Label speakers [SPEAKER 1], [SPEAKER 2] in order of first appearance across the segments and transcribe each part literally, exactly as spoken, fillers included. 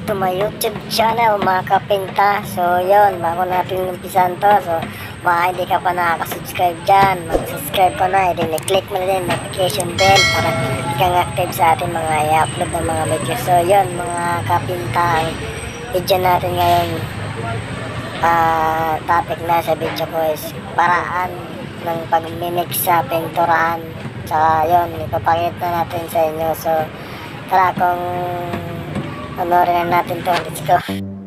[SPEAKER 1] to my YouTube channel mga kapinta. So yun, bago natin umpisan to, so mga hindi ka pa nakaka-subscribe dyan, mag-subscribe ka na, then i-click mo na din notification bell para ikang active sa ating mga i-upload ng mga video. So yun mga kapinta, ang video natin ngayon, uh, topic na sa video ko is paraan ng pag-mimix sa pinturahan. Saka yun, ipapakita natin sa inyo. So tara, kung panoorin na natin to, let's go.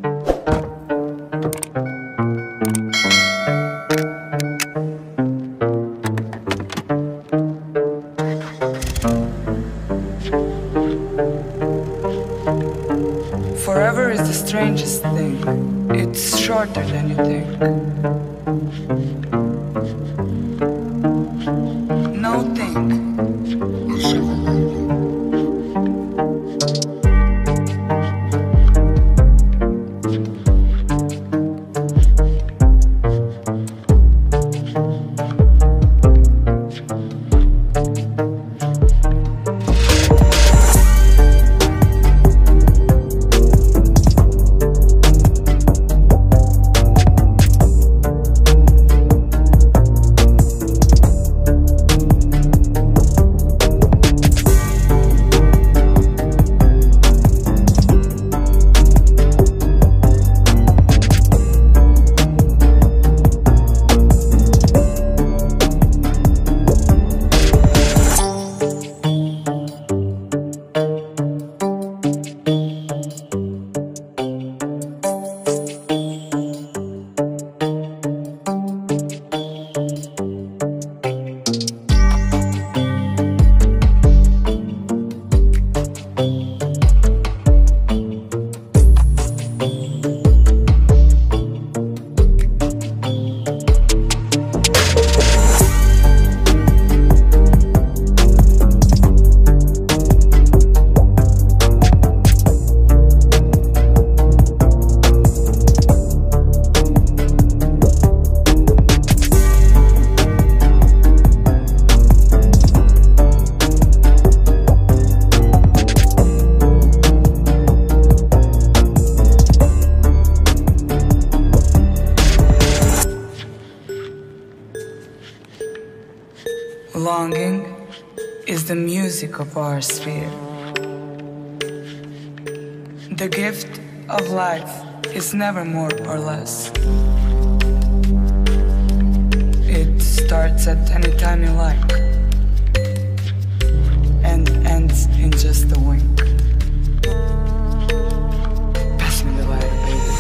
[SPEAKER 2] Forever is the strangest thing. It's shorter than you think. No think. Longing is the music of our sphere. The gift of life is never more or less. It starts at any time you like and ends in just a wink. Pass me the lighter, baby.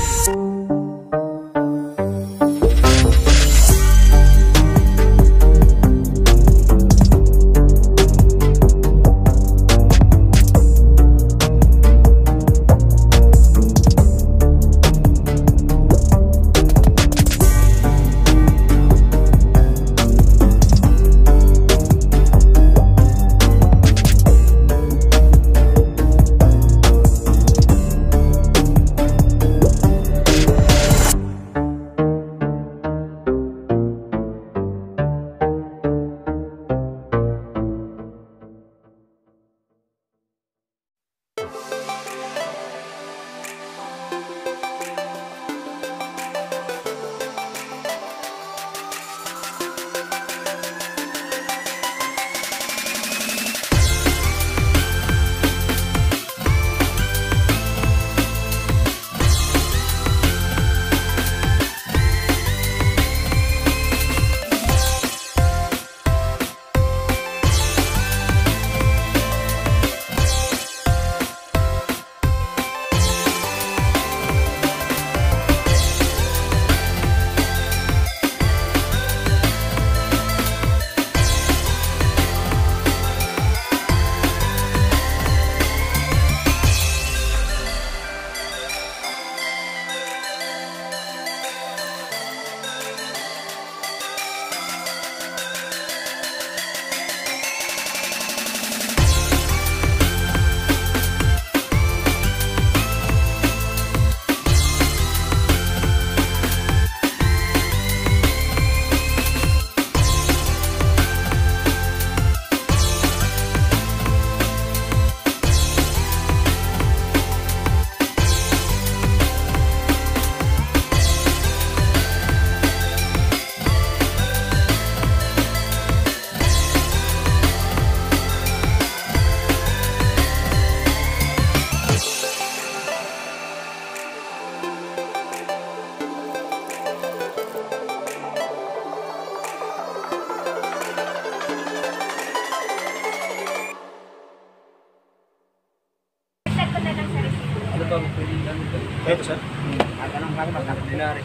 [SPEAKER 3] Ito, sir.
[SPEAKER 4] At anong klase ba?
[SPEAKER 3] Ordinary.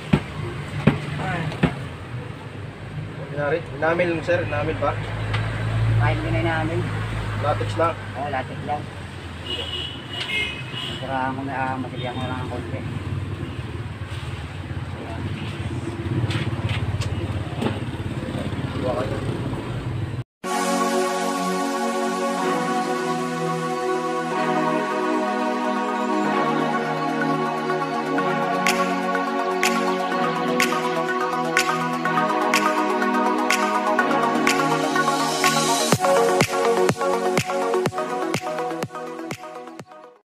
[SPEAKER 3] Ordinary. Inamil, sir. Inamil ba?
[SPEAKER 4] Kahit din na namin.
[SPEAKER 3] Latex lang.
[SPEAKER 4] Oo, latik lang. Sira ko na, ah, matigyan ko lang ng konti. Ayan.
[SPEAKER 3] Buwa ka dyan.